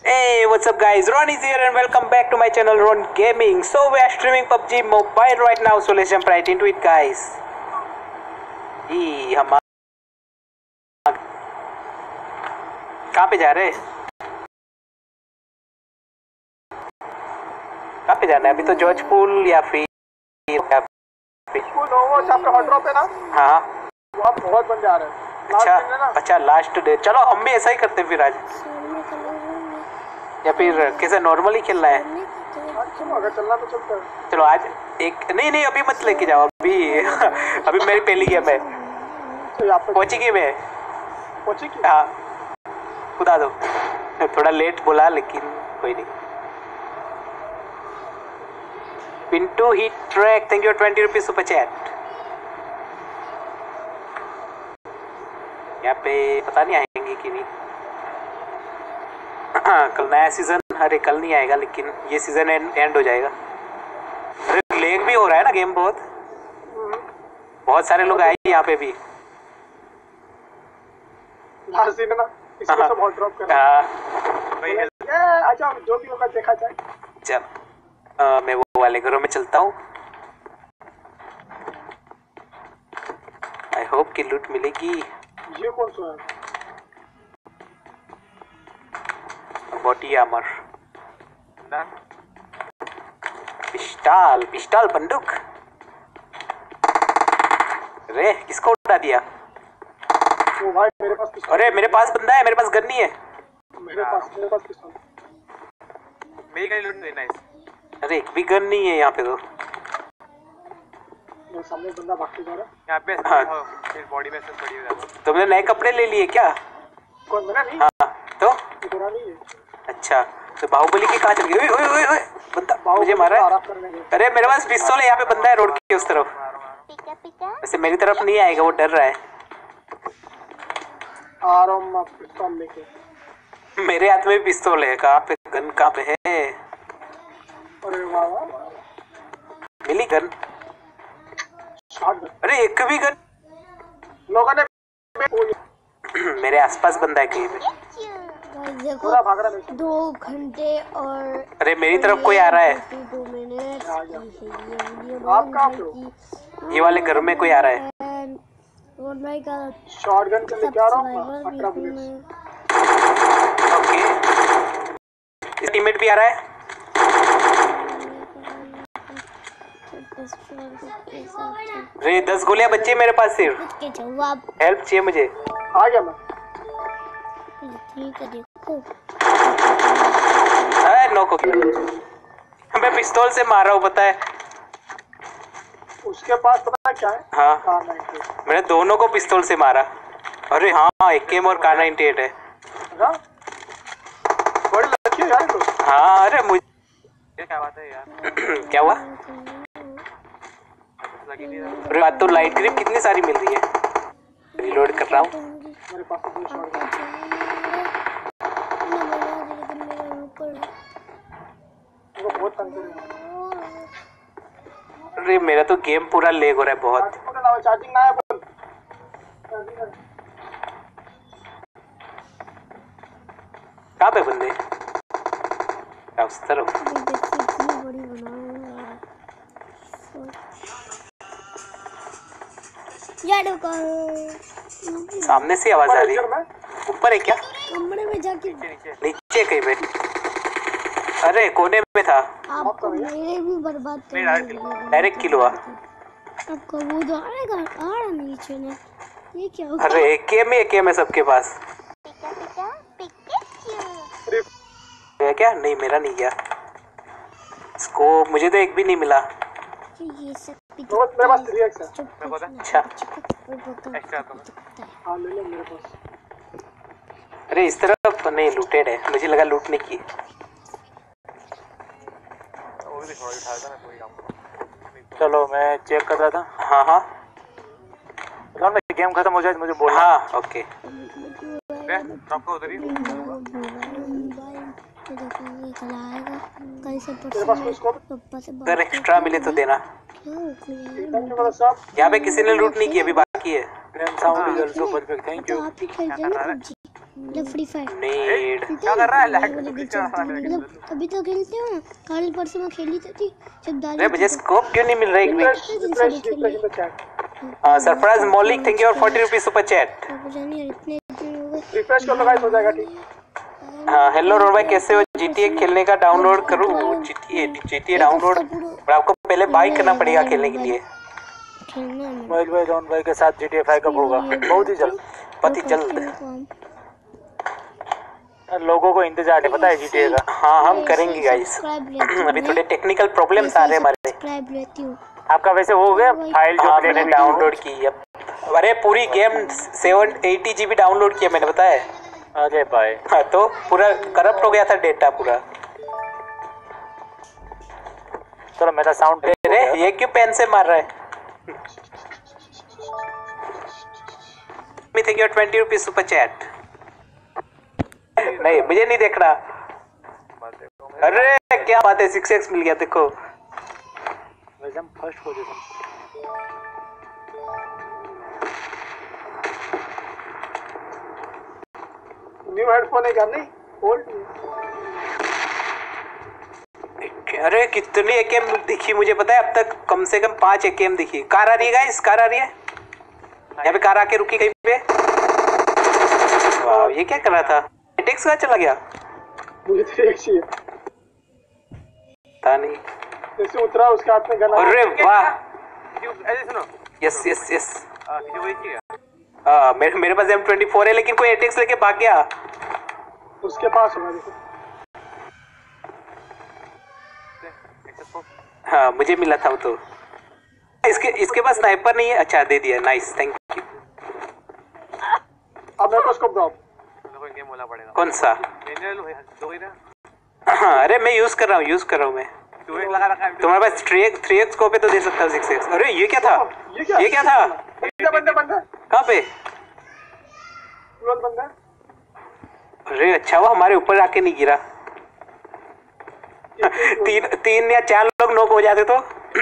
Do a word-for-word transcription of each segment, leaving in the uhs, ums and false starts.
Hey, what's up guys? Ron is here and welcome back to my channel Ron Gaming. So we are streaming P U B G Mobile right now, so let's jump right into it guys. ये हम कहाँ पे जा रहे हैं? कहाँ पे जाना है? अभी तो जॉर्ज पूल या फिर वो जहाँ पे हॉट ड्रॉप है ना, हाँ वहाँ बहुत बन जा रहे हैं। अच्छा अच्छा लास्ट डे, चलो हम भी ऐसा ही करते हैं फिर आज, या फिर कैसे नॉर्मली खेलना है? चलो अगर चलना तो चलते हैं। चलो आज एक नहीं नहीं अभी मत लेके जाओ, अभी अभी मेरी पहली गेम है। तो यहाँ पे पहुंची गेम है, पहुंची की हाँ खुदा दो, थोड़ा लेट बोला लेकिन कोई नहीं। Pintu hit track, thank you twenty rupees super chat. यहाँ पे पता नहीं आएंगे कि नहीं। कल नया सीजन, अरे कल नहीं आएगा लेकिन ये सीजन एंड, एंड हो जाएगा। अरे लेग भी हो रहा है ना गेम, बहुत बहुत सारे लोग आए यहाँ पे भी। लास्ट दिन है ना, इसको सब हॉट ड्रॉप कर रहा है। भाई ये अच्छा जो भी होगा देखा जाए। चल आ, मैं वो वाले घरों में चलता हूँ। आई होप कि लूट मिलेगी। ये कौन सा है? बॉडी आर्मर, पिस्टल पिस्टल बंदूक। अरे किसको उड़ा दिया? वो भाई मेरे पास पिस्तौल। अरे मेरे पास बंदा है, मेरे पास गन नहीं है। मेरे पास मेरे पास पिस्तौल। मेरी गाड़ी लूट लेना है। अरे एक भी गन नहीं है यहाँ पे तो। मेरे सामने बंदा भागते जा रहा है। यहाँ पे हाँ। फिर बॉडी में से पड़ी हुई है। तुमने नए कपड़े ले लिए क्या? कौन मेरा नहीं? हाँ तो तेरा नहीं है। अच्छा तो बाहुबली के कहाँ चल गए? ओए ओए ओए ओए बंदा मुझे मारा है। आराम करने गए। अरे मेरे पास पिस्तौल है, यहाँ पे बंदा है रोड के उस तरफ। वैसे मेरी तरफ नहीं आएगा, वो डर रहा है। आ रहा हूँ मैं पिस्तौल लेके। मेरे हाथ में भी पिस्तौल है। कहाँ पे गन, कहाँ पे है? अरे वाह वाह वाह। मिली गन? शॉटगन। अरे एक भी गन? लोगों ने मेरे आसपास बंदा है कहीं पे। देखो पूरा भाग रहा है। दो घंटे और अरे मेरी तरफ कोई आ रहा है। दो मिनट आप कहाँ पे हो? ये वाले घर में कोई आ रहा है। शॉटगन के लेके आ रहा हूँ। अठारह बुलेट्स। ओके टीममेट भी आ रहा है। अरे दस गोलियां बच्चे मेरे पास सिर्फ। जवाब हेल्प चाहिए मुझे। आ गया मैं। ठीक है देखो अरे नो को मैं पिस्तौल से मार रहा हूँ, पता है? उसके पास पता है क्या है? हाँ कार नाइन्टी एट। मैंने दोनों को पिस्तौल से मारा। अरे हाँ एक केम और कार नाइन्टी एट है। हाँ? बड़ी लड़की है यार तो। हाँ अरे मुझे ये क्या बात है यार? क्या हुआ? लगी नहीं रहा। अरे आज तो लाइट ग्रिप कितनी सारी मिल रही है। रिलोड कर रहा हूँ। मेरे पास तो कोई शॉटगन। वो बहुत तंग कर रहा है। अरे मेरा तो गेम पूरा लेग हो रहा है बहुत। चार्जिंग ना है बोल। कहाँ पे बंदे? क्या उस तरफ? बड़ी बनाओ यार। सामने से आवाज आ रही है। ऊपर है क्या? कमरे में जाके नीचे कहीं पे? अरे कोने में था। आपको मेरे भी बर्बाद कर दिया। डायरेक्ट किल हुआ। आपको वो तो आएगा आ रहा नीचे ने। ये क्या हुआ? अरे एक में एक में सबके पास है क्या? नहीं मेरा नहीं गया। इसको मुझे तो एक भी नहीं मिला। ये सब तो मेरे पास थ्री एक्स है। अच्छा एक्स्ट्रा तो हाँ ले ले मेरे पास। अरे इस तरफ नहीं, लूटेड है। मुझे लगा लूटने की। वो भी थोड़ा उठा था ना, कोई काम। चलो मैं चेक कर रहा था। हाँ हाँ मैं गेम खत्म हो जाए मुझे बोल। हाँ ओके। ड्रॉप को उधर ही। तेरे पास कोई स्कोप? अगर एक्स्ट्रा मिले तो देना। थैंक यू ब्रदर साहब। यहाँ पे किसी ने लूट नहीं की, अभी बाकी है। Sound is also perfect, thank you. आप ही खेल जाना। मतलब फ्री फायर नेड क्या कर रहा है? लैग वाले कुछ glitch कर रहा है। मतलब अभी तो खेलते हो ना, कल परसों में खेली तो थी जब दादी अरे मुझे स्कोप क्यों नहीं मिल रहा एक minute refresh refresh refresh in the chat. Surprise Maulik thank you for forty rupees super chat. पता नहीं यार इतने दिन हो गए। रिफ्रेश कर लो गाइस, हो जाएगा ठीक। हाँ हेलो रोड भाई कैसे हो? जीटीए खेलने का डाउनलोड करूँ? जीटीए जीटीए डाउनलोड पर आपको पहले बाई करना पड़ेगा खेलने के लिए। खेलना है मोहित भाई रॉन भाई के साथ जी टी ए फाइव कब होगा? बहुत ही जल्द। बहुत ही जल्द। लोगों को इंतजार है पता है जी टी ए का। हाँ हम करेंगे गाइस। अभी थोड़े टेक्निकल प्रॉब्लम्स आ रहे हैं हमारे। सब्सक्राइब लेती हूँ। आपका वैसे हो गया फाइल जो हाँ प्ले मैंने डाउनलोड की अब। अरे पूरी game seven eighty GB download किया मैंने बताया। अरे भाई हाँ तो पूरा करप्ट हो गया था डेटा पूरा। चलो मेरा साउंड अरे ये क्यों पेन से मार रहा है? Me think your twenty rupees super chat. नहीं मुझे नहीं देखना। अरे क्या बात है, सिक्स एक्स मिल गया देखो। वैसे हम फर्स्ट पोजीशन। न्यू हेडफोन है क्या? नहीं ओल्ड। अरे कितनी एकेएम दिखी मुझे पता है अब तक, कम से कम पांच एकेएम दिखी। कार आ रही है गाइस, कार आ रही है यहाँ पे। कार आके रुकी कहीं पे। वाह ये क्या कर रहा था? टेक्स कहाँ चला गया? मुझे तो एक चाहिए। पता नहीं। जैसे उतरा उसके हाथ में गन। अरे वाह ऐसे सुनो। Yes yes yes. हां किसी वही किया। हाँ मेरे मेरे पास एम ट्वेंटी फोर है लेकिन कोई एटेक्स लेके भाग गया। उसके पास होगा देखो। हाँ मुझे मिला था वो तो। इसके इसके पास स्नाइपर नहीं है। अच्छा दे दिया, नाइस थैंक यू। अब मेरे को स्कोप दो। कोई गेम बोलना पड़ेगा। कौन सा? मैंने लो दो ही ना। हाँ अरे मैं यूज कर रहा हूँ यूज कर रहा हूँ मैं। टू एक्स लगा रखा है। तुम्हारे पास three X three X scope है तो दे सकता हूँ सिक्स एक्स। अरे ये क्या था? ये क्या? ये क्या था? बंदे बंदे बंदे कहाँ पे? तुरंत बंदे। अरे अच्छा वो हमारे ऊपर आके नहीं गिरा। तीन तीन या चार लोग नॉक हो जाते तो।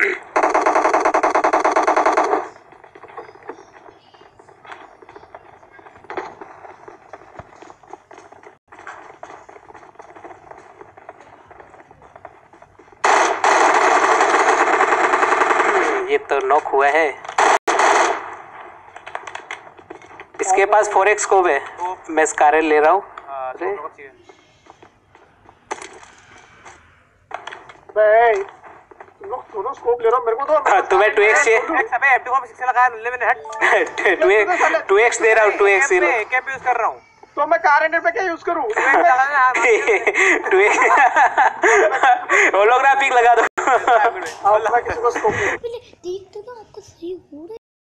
ये तो नॉक हुआ है। इसके पास फोर एक्स स्कोप है। मैं स्कारल ले रहा हूँ। अरे भाई तुम लोग दोनों स्कोप ले रहे हो, मेरे को दो। हाँ, तुम्हें टू एक्स चाहिए? एक्स अबे एफ को सिक्स लगा ले मैंने हट। टू एक्स टू एक्स दे रहा हूँ। टू एक्स कैप यूज कर रहा हूं। तो मैं कार रेंडर पे क्या यूज करूं? टू एक्स होलोग्राफिक लगा दो। अब मैं किसी को स्कोप पहले देख तो ना आपका सही हो रहा